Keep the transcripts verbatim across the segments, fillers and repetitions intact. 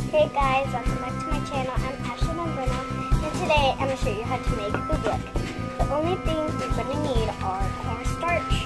Hey guys, welcome back to my channel. I'm Ashley Membreno, and today I'm going to show you how to make oobleck. The only things you're going to need are cornstarch,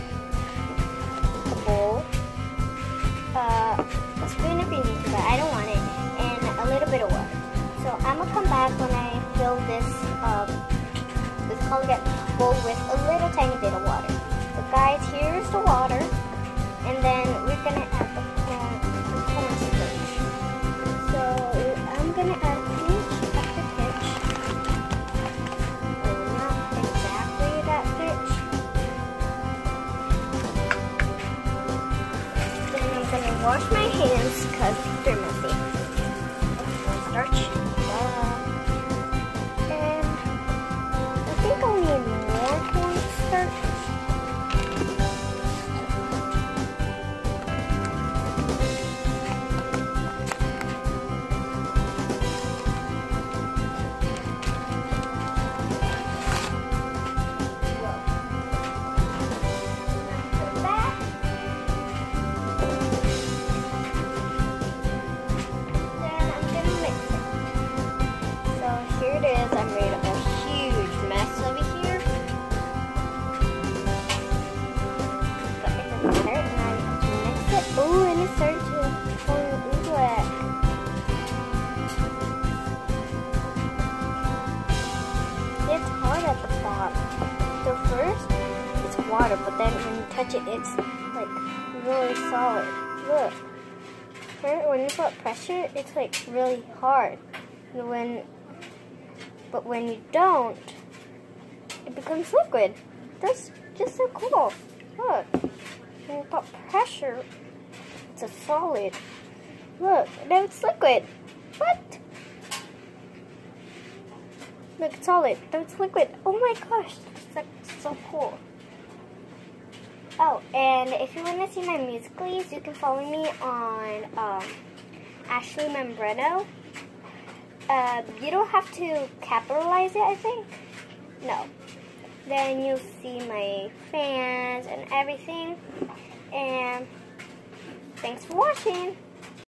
a bowl, uh, a spoon if you need to, but I don't want it, and a little bit of water. So I'm going to come back when I fill this, um, this Colgate bowl with a little tiny bit of water. So guys, here's the water, and then we're going to add the corn, the cornstarch. So I'm going to add pinch after pinch. Well, not exactly that pinch. Then I'm going to wash my hands because they're messy. Cornstarch. And I think I'll need more cornstarch. I made a huge mess over here. But it doesn't matter. Now you have to mix it. Oh, and it started to form oobleck. It's hard at the bottom. So first, it's water, but then when you touch it, it's like really solid. Look. When you put pressure, it's like really hard. And when But when you don't, it becomes liquid. That's just so cool. Look, when you put pressure, it's a solid. Look, now it's liquid. What? Look, it's solid. Now it's liquid. Oh my gosh, that's so cool. Oh, and if you want to see my Musical.lys, you can follow me on um, Ashley Membreno. Uh, you don't have to capitalize it, I think. No. Then you'll see my fans and everything. And thanks for watching.